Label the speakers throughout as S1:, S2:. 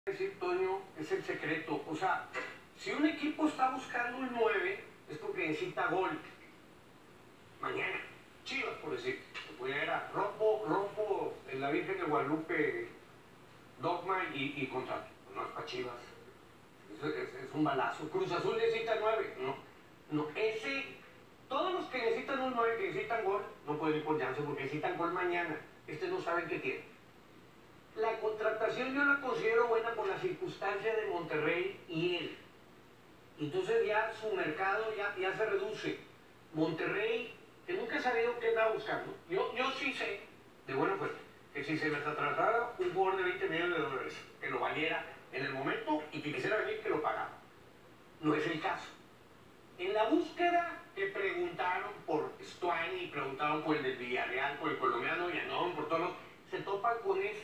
S1: Decir, Toño, es el secreto. O sea, si un equipo está buscando un 9, es porque necesita gol. Mañana, Chivas, por decir, se pudiera, rompo en la Virgen de Guadalupe, dogma y contrato. No es para Chivas. Es un balazo. Cruz Azul necesita 9. No, todos los que necesitan un 9, que necesitan gol, no pueden ir por Janssen porque necesitan gol mañana. No saben qué tiene. La contratación yo la considero buena por la circunstancia de Monterrey y él. Entonces ya su mercado ya se reduce. Monterrey, que nunca he sabido qué andaba buscando. Yo sí sé, de buena fuente, que si se les atrasara un jugador de 20 millones de dólares, que lo valiera en el momento y que quisiera venir, que lo pagara. No es el caso. En la búsqueda que preguntaron por Stuani, preguntaron por el del Villarreal, por el colombiano Llanón, por todos los, se topan con esto.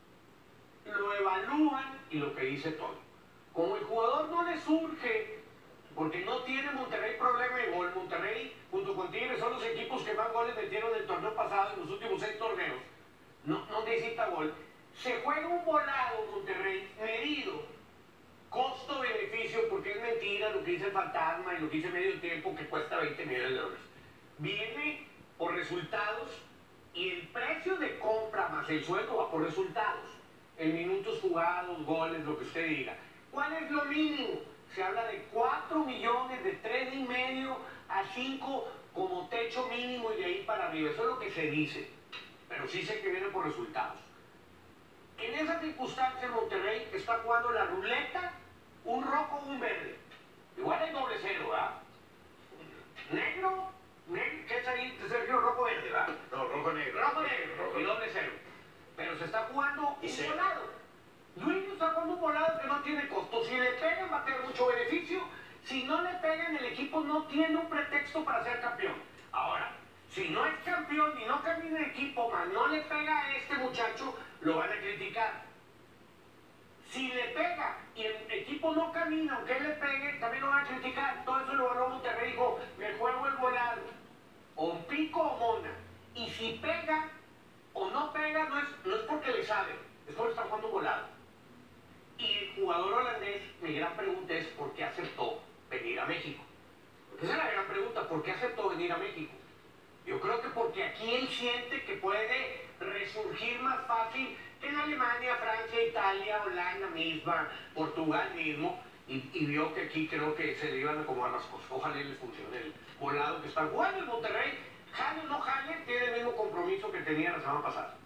S1: Lo evalúan y lo que dice todo. Como el jugador no le surge, porque no tiene Monterrey problema de gol, Monterrey junto con Tigres son los equipos que más goles metieron el torneo pasado en los últimos 6 torneos, no necesita gol, se juega un volado Monterrey medido, costo-beneficio, porque es mentira lo que dice el fantasma y lo que dice medio tiempo que cuesta 20 millones de dólares. Viene por resultados y el precio de compra más el sueldo va por resultados. En minutos jugados, goles, lo que usted diga. ¿Cuál es lo mínimo? Se habla de 4 millones, de 3,5 a 5 como techo mínimo y de ahí para arriba. Eso es lo que se dice. Pero sí sé que viene por resultados. En esa circunstancia Monterrey está jugando la ruleta, un rojo o un verde. Igual es doble cero, ¿verdad? Negro, ¿qué es ahí? Sergio, rojo verde, ¿verdad?
S2: No, rojo negro.
S1: Rojo negro y doble cero. Pero se está jugando un volado. Dueño está jugando un volado que no tiene costo. Si le pegan va a tener mucho beneficio. Si no le pegan, el equipo no tiene un pretexto para ser campeón. Ahora, si no es campeón y no camina el equipo, más no le pega a este muchacho, lo van a criticar. Si le pega y el equipo no camina, aunque él le pegue, también lo van a criticar. Todo eso lo ganó Monterrey, dijo, me juego el volado. O pico o mona. Y si pega o no pega, no es porque le sabe, es porque está jugando volado. Y el jugador holandés, mi gran pregunta es, ¿por qué aceptó venir a México? Esa es la gran pregunta, ¿por qué aceptó venir a México? Yo creo que porque aquí él siente que puede resurgir más fácil que en Alemania, Francia, Italia, Holanda misma, Portugal mismo, y vio que aquí creo que se le iban a acomodar las cosas. Ojalá les funcione el volado que están jugando en Monterrey. Jale o no jale, tiene el mismo compromiso que tenía la semana pasada.